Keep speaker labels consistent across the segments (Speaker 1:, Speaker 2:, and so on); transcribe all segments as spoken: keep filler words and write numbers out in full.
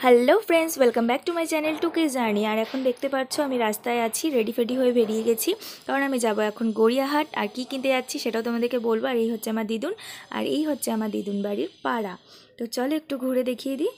Speaker 1: Hello friends, welcome back to my channel Tuki journey. আর এখন দেখতে পাচ্ছ আমি রাস্তায় আছি, রেডি ফেডি হয়ে বেরিয়ে গেছি, কারণ আমি যাব এখন গড়িয়াহাট। আর কি কিনতে যাচ্ছি সেটাও তোমাদেরকে বলবো। আর এই হচ্ছে আমার দিদুন, আর এই হচ্ছে আমার দিদুন বাড়ির পাড়া। তো চলো একটু ঘুরে দেখিয়ে দিই।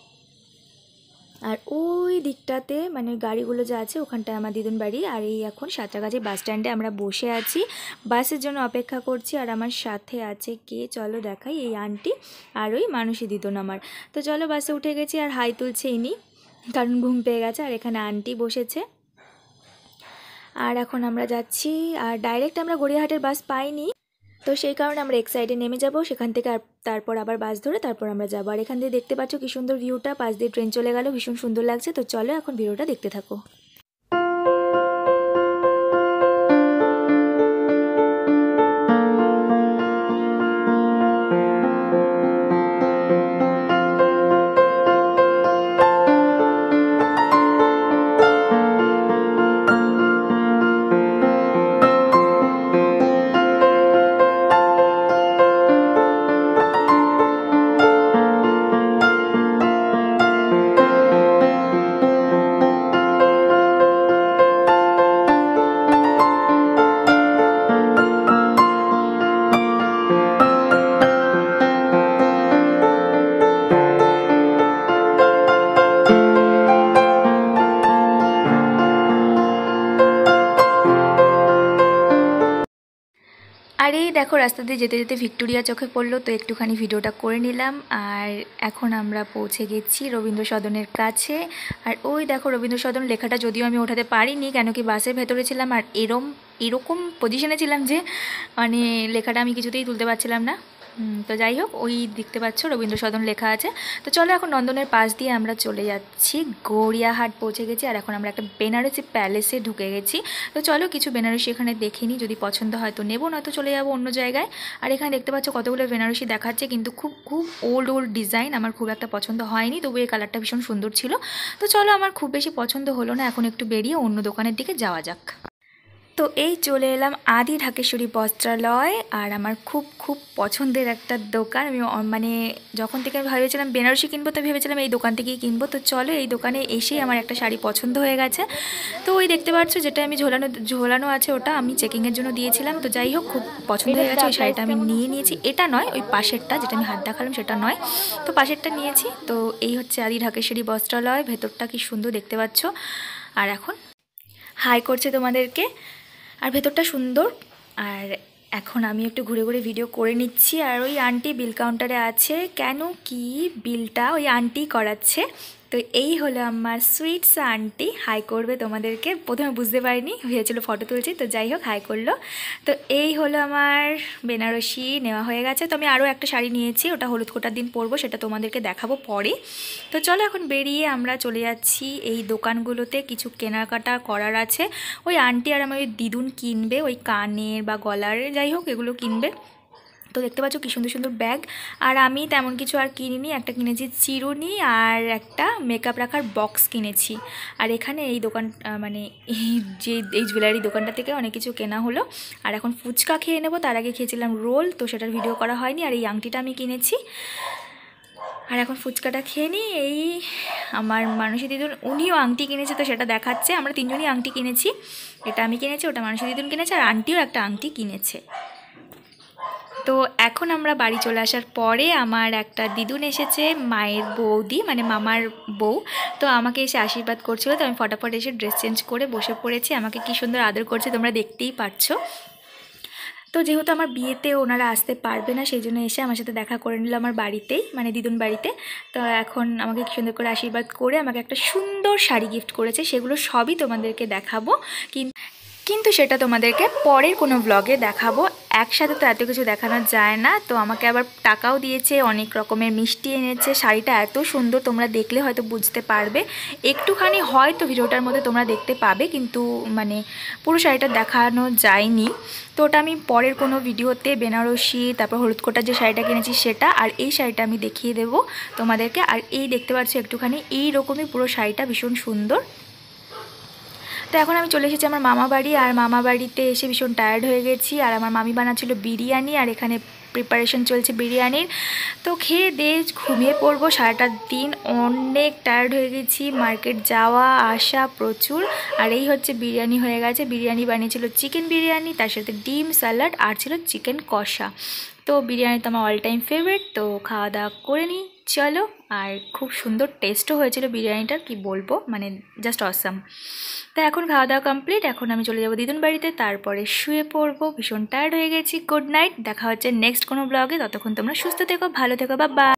Speaker 1: আর ওই দিকটাতে মানে গাড়িগুলো যা আছে ওখানটায় আমার দিদুন বাড়ি। আর এই এখন সাঁতরাগাছি বাস স্ট্যান্ডে আমরা বসে আছি, বাসের জন্য অপেক্ষা করছি। আর আমার সাথে আছে কে চলো দেখাই, এই আন্টি আর ওই মানুষই দিদুন আমার। তো চলো বাসে উঠে গেছি, আর হাই তুলছে ইনি, কারণ ঘুম পেয়ে গেছে। আর এখানে আন্টি বসেছে। আর এখন আমরা যাচ্ছি, আর ডাইরেক্ট আমরা গড়িয়াহাটের বাস পাইনি, তো সেই কারণে আমরা এক সাইডে নেমে যাব, সেখান থেকে আর তারপর আবার বাস ধরে তারপর আমরা যাবো। আর এখান দিয়ে দেখতে পাচ্ছ কি সুন্দর ভিউটা, পাশ দিয়ে ট্রেন চলে গেল, ভীষণ সুন্দর লাগছে। তো চলো এখন ভিডিওটা দেখতে থাকো। আর এই দেখো রাস্তা দিয়ে যেতে যেতে ভিক্টোরিয়া চোখে পড়লো, তো একটুখানি ভিডিওটা করে নিলাম। আর এখন আমরা পৌঁছে গেছি রবীন্দ্র সদনের কাছে। আর ওই দেখো রবীন্দ্র সদন লেখাটা যদিও আমি ওঠাতে পারিনি, কেন কি বাসের ভেতরে ছিলাম, আর এরম এরকম পজিশনে ছিলাম যে মানে লেখাটা আমি কিছুতেই তুলতে পারছিলাম না। তো যাই হোক, ওই দেখতে পাচ্ছ রবীন্দ্র সদন লেখা আছে। তো চলো এখন নন্দনের পাশ দিয়ে আমরা চলে যাচ্ছি, গড়িয়াহাট পৌঁছে গেছি। আর এখন আমরা একটা বেনারসি প্যালেসে ঢুকে গেছি। তো চলো কিছু বেনারসি এখানে দেখে নিই, যদি পছন্দ হয় তো নেবো, নয়তো চলে যাবো অন্য জায়গায়। আর এখানে দেখতে পাচ্ছ কতগুলো বেনারসি দেখাচ্ছে, কিন্তু খুব খুব ওল্ড ওল্ড ডিজাইন, আমার খুব একটা পছন্দ হয়নি, তবু এই কালারটা ভীষণ সুন্দর ছিল। তো চলো আমার খুব বেশি পছন্দ হলো না, এখন একটু বেরিয়ে অন্য দোকানের দিকে যাওয়া যাক। তো এই চলে এলাম আদি ঢাকেশ্বরী বস্ত্রালয়, আর আমার খুব খুব পছন্দের একটা দোকান। আমি মানে যখন থেকে আমি ভেবেছিলাম বেনারসি কিনবো, তো ভেবেছিলাম এই দোকান থেকেই কিনবো। তো চলো এই দোকানে এসেই আমার একটা শাড়ি পছন্দ হয়ে গেছে। তো ওই দেখতে পাচ্ছ যেটা আমি ঝোলানো ঝোলানো আছে, ওটা আমি চেকিংয়ের জন্য দিয়েছিলাম। তো যাই হোক, খুব পছন্দ হয়ে গেছে, ওই শাড়িটা আমি নিয়ে নিয়েছি। এটা নয়, ওই পাশেরটা যেটা আমি হাত দেখালাম সেটা নয়, তো পাশেরটা নিয়েছি। তো এই হচ্ছে আদি ঢাকেশ্বরী বস্ত্রালয়, ভেতরটা কি সুন্দর দেখতে পাচ্ছ। আর এখন হাই করছে তোমাদেরকে, আর ভেতরটা সুন্দর। আর এখন আমি একটু ঘুরে ঘুরে ভিডিও করে নিচ্ছি। আর ওই আন্টি বিল কাউন্টারে আছে, কেন কি বিলটা ওই আন্টি করাচ্ছে। তো এই হলো আমার সুইটস আন্টি, হাই করবে তোমাদেরকে। প্রথমে বুঝতে পারিনি, ভেবেছিল ফটো তুলছি, তো যাই হোক হাই করলো। তো এই হলো আমার বেনারসি নেওয়া হয়ে গেছে। তো আমি আরও একটা শাড়ি নিয়েছি, ওটা হলুদ কোটার দিন পরবো, সেটা তোমাদেরকে দেখাবো পরে। তো চলো এখন বেরিয়ে আমরা চলে যাচ্ছি এই দোকানগুলোতে, কিছু কেনাকাটা করার আছে। ওই আন্টি আর আমার ওই দিদুন কিনবে ওই কানের বা গলার, যাই হোক এগুলো কিনবে। তো দেখতে পাচ্ছ কি সুন্দর সুন্দর ব্যাগ। আর আমি তেমন কিছু আর কিনিনি, একটা কিনেছি চিরুনি আর একটা মেকআপ রাখার বক্স কিনেছি। আর এখানে এই দোকান মানে এই যে এই জুয়েলারি দোকানটা থেকে অনেক কিছু কেনা হলো। আর এখন ফুচকা খেয়ে নেবো, তার আগে খেয়েছিলাম রোল, তো সেটার ভিডিও করা হয়নি। আর এই আংটিটা আমি কিনেছি। আর এখন ফুচকাটা খেয়ে নিই। এই আমার মানসী দিদুন উনিও আংটি কিনেছে, তো সেটা দেখাচ্ছে। আমরা তিনজনই আংটি কিনেছি, এটা আমি কিনেছি, ওটা মানসী দিদুন কিনেছে, আর আন্টিও একটা আংটি কিনেছে। তো এখন আমরা বাড়ি চলে আসার পরে আমার একটা দিদুন এসেছে, মায়ের বৌদি মানে মামার বউ। তো আমাকে এসে আশীর্বাদ করছিল, তো আমি ফটাফট এসে ড্রেস চেঞ্জ করে বসে পড়েছি। আমাকে কি সুন্দর আদর করছে তোমরা দেখতেই পাচ্ছ। তো যেহেতু আমার বিয়েতে ওনারা আসতে পারবে না, সেই জন্য এসে আমার সাথে দেখা করে নিল আমার বাড়িতেই, মানে দিদুন বাড়িতে। তো এখন আমাকে সুন্দর করে আশীর্বাদ করে আমাকে একটা সুন্দর শাড়ি গিফট করেছে, সেগুলো সবই তোমাদেরকে দেখাবো, কিন্তু কিন্তু সেটা তোমাদেরকে পরের কোনো ব্লগে দেখাবো। একসাথে তো এত কিছু দেখানো যায় না। তো আমাকে আবার টাকাও দিয়েছে, অনেক রকমের মিষ্টি এনেছে। শাড়িটা এত সুন্দর, তোমরা দেখলে হয়তো বুঝতে পারবে। একটুখানি হয়তো ভিডিওটার মধ্যে তোমরা দেখতে পাবে, কিন্তু মানে পুরো শাড়িটা দেখানো যায়নি। তো ওটা আমি পরের কোনো ভিডিওতে বেনারসি তারপর হলুদ কোটার যে শাড়িটা কিনেছি সেটা, আর এই শাড়িটা আমি দেখিয়ে দেবো তোমাদেরকে। আর এই দেখতে পাচ্ছ একটুখানি এই রকমই পুরো শাড়িটা, ভীষণ সুন্দর। তো এখন আমি চলে এসেছি আমার মামা বাড়ি, আর মামা বাড়িতে এসে ভীষণ টায়ার্ড হয়ে গেছি। আর আমার মামি বানাচ্ছিল বিরিয়ানি, আর এখানে প্রিপারেশন চলছে বিরিয়ানির। তো খেয়ে দিয়ে ঘুমিয়ে পড়বো। সারাটা দিন অনেক টায়ার্ড হয়ে গেছি, মার্কেট যাওয়া আসা প্রচুর। আর এই হচ্ছে বিরিয়ানি হয়ে গেছে। বিরিয়ানি বানিয়েছিল চিকেন বিরিয়ানি, তার সাথে ডিম স্যালাড আর ছিল চিকেন কষা। তো বিরিয়ানি তো আমার অল টাইম ফেভারিট। তো খাওয়া দাওয়া করে নিই চলো। আর খুব সুন্দর টেস্টও হয়েছিল বিরিয়ানিটার, কি বলবো, মানে জাস্ট অসাম। তা এখন খাওয়া দাওয়া কমপ্লিট, এখন আমি চলে যাবো দিদুন বাড়িতে, তারপরে শুয়ে পড়বো। ভীষণ টায়ার্ড হয়ে গেছি। গুড নাইট, দেখা হচ্ছে নেক্সট কোনো ব্লগে। ততক্ষণ তোমরা সুস্থ থেকো, ভালো থেকো, বা বাই।